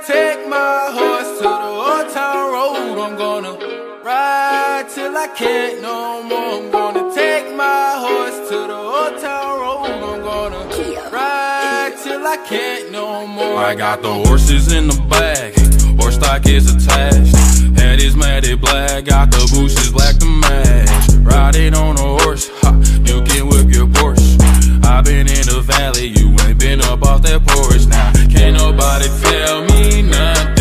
take my horse to the old town road. I'm gonna ride till I can't no more. I'm gonna take my horse to the old town road. I'm gonna ride till I can't no more. I got the horses in the bag, horse stock is attached. Head is matted black, got the bushes black to match. Riding on a horse, ha, you can whip your Porsche. I been in the valley, you ain't been up off that porch. Now can't nobody tell me nothing.